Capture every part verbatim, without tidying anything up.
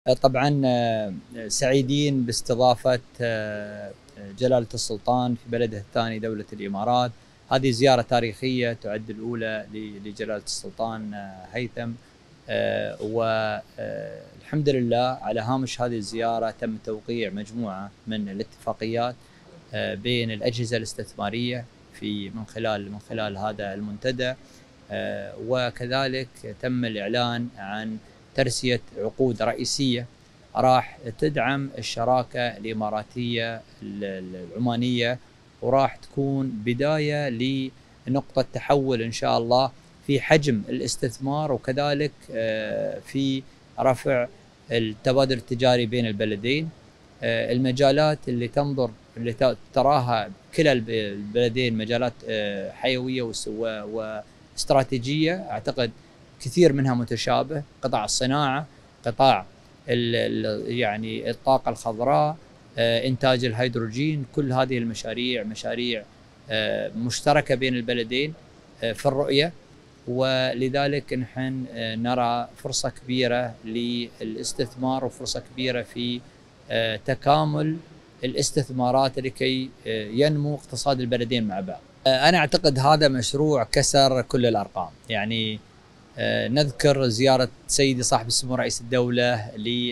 طبعا آه، سعيدين باستضافة آه، جلالة السلطان في بلده الثاني دولة الإمارات. هذه زيارة تاريخية تعد الأولى لجلالة السلطان آه، هيثم. آه، والحمد لله على هامش هذه الزيارة تم توقيع مجموعة من الاتفاقيات آه، بين الأجهزة الاستثمارية في من خلال من خلال هذا المنتدى. آه، وكذلك تم الإعلان عن ترسية عقود رئيسية راح تدعم الشراكة الإماراتية العمانية، وراح تكون بداية لنقطة تحول إن شاء الله في حجم الاستثمار، وكذلك آه، في رفع التبادل التجاري بين البلدين. آه، المجالات اللي تنظر اللي تراها كلا البلدين مجالات آه، حيوية واستراتيجية، أعتقد كثير منها متشابه. قطاع الصناعة، قطاع ال ال يعني الطاقة الخضراء، آه، إنتاج الهيدروجين، كل هذه المشاريع مشاريع آه، مشتركة بين البلدين آه، في الرؤية. ولذلك نحن آه، نرى فرصة كبيرة للاستثمار وفرصة كبيرة في آه، تكامل الاستثمارات لكي آه، ينمو اقتصاد البلدين مع بعض. آه، أنا أعتقد هذا مشروع كسر كل الأرقام. يعني آه، نذكر زيارة سيدي صاحب السمو رئيس الدولة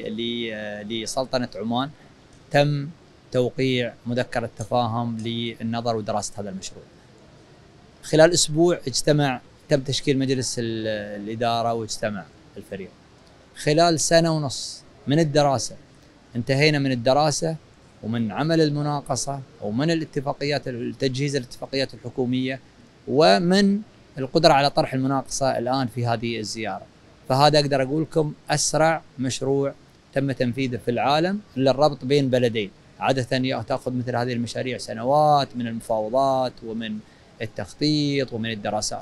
لسلطنة عمان، تم توقيع مذكرة تفاهم للنظر ودراسة هذا المشروع. خلال أسبوع اجتمع تم تشكيل مجلس الإدارة واجتمع الفريق. خلال سنة ونص من الدراسة انتهينا من الدراسة ومن عمل المناقصة ومن الاتفاقيات تجهيز الاتفاقيات الحكومية ومن القدرة على طرح المناقصة الآن في هذه الزيارة. فهذا أقدر أقول لكم أسرع مشروع تم تنفيذه في العالم للربط بين بلدين. عادة تأخذ مثل هذه المشاريع سنوات من المفاوضات ومن التخطيط ومن الدراسات،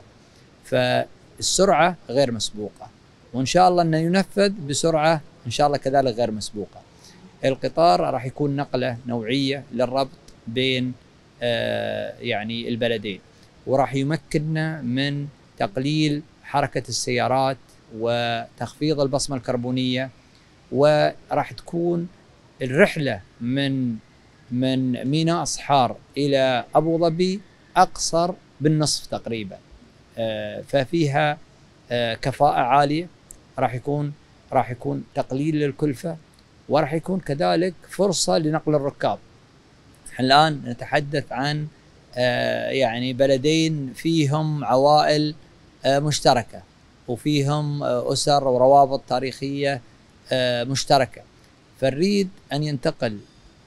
فالسرعة غير مسبوقة، وإن شاء الله أنه ينفذ بسرعة إن شاء الله كذلك غير مسبوقة. القطار راح يكون نقلة نوعية للربط بين آه يعني البلدين، وراح يمكننا من تقليل حركة السيارات وتخفيض البصمة الكربونية، وراح تكون الرحلة من من ميناء صحار إلى أبو ظبي أقصر بالنصف تقريبا. آه ففيها آه كفاءة عالية، راح يكون راح يكون تقليل للكلفة، وراح يكون كذلك فرصة لنقل الركاب. الآن نتحدث عن آه يعني بلدين فيهم عوائل آه مشتركة، وفيهم آه أسر وروابط تاريخية آه مشتركة، فنريد أن ينتقل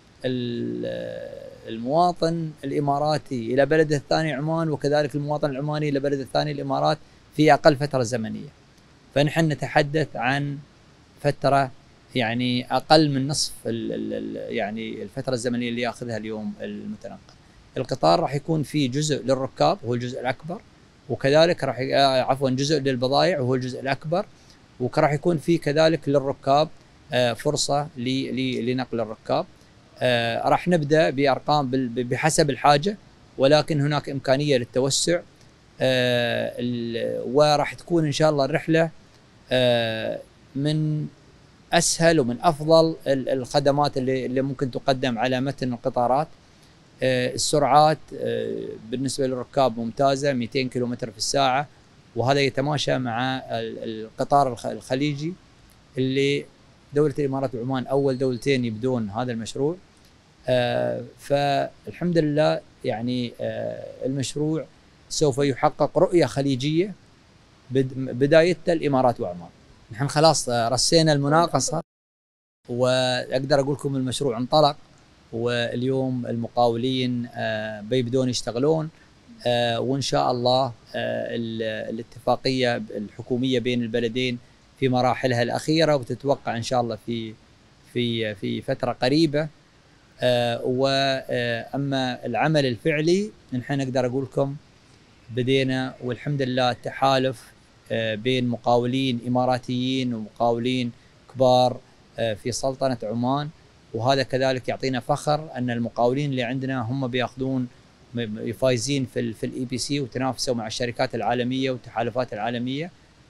المواطن الإماراتي إلى بلده الثاني عمان، وكذلك المواطن العماني إلى بلده الثاني الإمارات في أقل فترة زمنية. فنحن نتحدث عن فترة يعني أقل من نصف ال ال يعني الفترة الزمنية اللي يأخذها اليوم المتنقل. القطار راح يكون فيه جزء للركاب وهو الجزء الأكبر، وكذلك راح عفوا جزء للبضائع وهو الجزء الأكبر، وراح يكون فيه كذلك للركاب فرصة لنقل الركاب. آه راح نبدأ بأرقام بحسب الحاجة، ولكن هناك إمكانية للتوسع. آه وراح تكون إن شاء الله الرحلة آه من أسهل ومن أفضل الخدمات اللي, اللي ممكن تقدم على متن القطارات. آه السرعات آه بالنسبة للركاب ممتازة، مئتين كيلومتر في الساعة، وهذا يتماشى مع القطار الخليجي اللي دولة الإمارات وعمان أول دولتين يبدون هذا المشروع. آه فالحمد لله يعني آه المشروع سوف يحقق رؤية خليجية بدايتها الإمارات وعمان. نحن خلاص رسينا المناقصة، وأقدر أقول لكم المشروع انطلق، واليوم المقاولين آه بيبدون يشتغلون، آه وإن شاء الله آه الاتفاقية الحكومية بين البلدين في مراحلها الأخيرة، وتتوقع إن شاء الله في في في فترة قريبة. آه وأما العمل الفعلي نحن نقدر أقول لكم بدينا، والحمد لله التحالف آه بين مقاولين إماراتيين ومقاولين كبار آه في سلطنة عمان، وهذا كذلك يعطينا فخر أن المقاولين اللي عندنا هم بياخذون فايزين في في الاي بي سي وتنافسوا مع الشركات العالمية والتحالفات العالمية.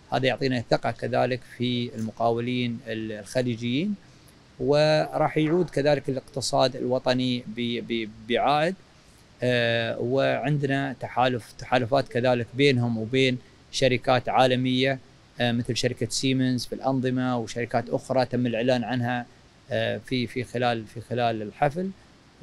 هذا يعطينا ثقة كذلك في المقاولين الخليجيين، وراح يعود كذلك الاقتصاد الوطني بعائد. آه وعندنا تحالف تحالفات كذلك بينهم وبين شركات عالمية آه مثل شركة سيمنز في الأنظمة، وشركات أخرى تم الإعلان عنها آه في في خلال في خلال الحفل،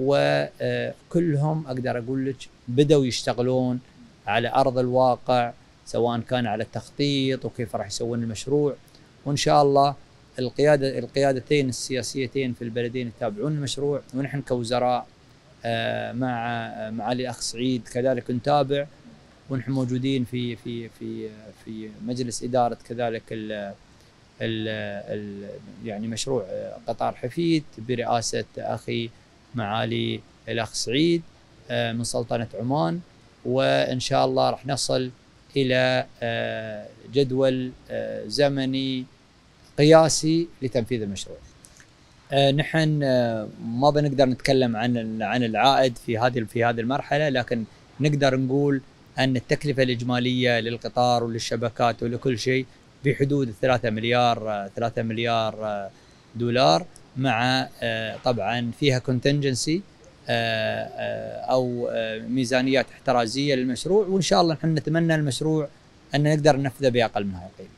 وكلهم أقدر أقول لك بدأوا يشتغلون على أرض الواقع، سواء كان على التخطيط وكيف راح يسوون المشروع. وإن شاء الله القيادة القيادتين السياسيتين في البلدين يتابعون المشروع، ونحن كوزراء مع معالي الأخ سعيد كذلك نتابع، ونحن موجودين في في في في مجلس إدارة كذلك ال ال ال يعني مشروع قطار حفيد برئاسة أخي معالي الأخ سعيد من سلطنة عمان، وإن شاء الله راح نصل إلى جدول زمني قياسي لتنفيذ المشروع. نحن ما بنقدر نتكلم عن عن العائد في هذه في هذه المرحلة، لكن نقدر نقول أن التكلفة الإجمالية للقطار وللشبكات ولكل شيء بحدود ثلاثة مليار ثلاثة مليار دولار، مع طبعا فيها كونتنجنسي أو ميزانيات احترازية للمشروع، وإن شاء الله نحن نتمنى المشروع أن نقدر ننفذه بأقل من هاي القيمة.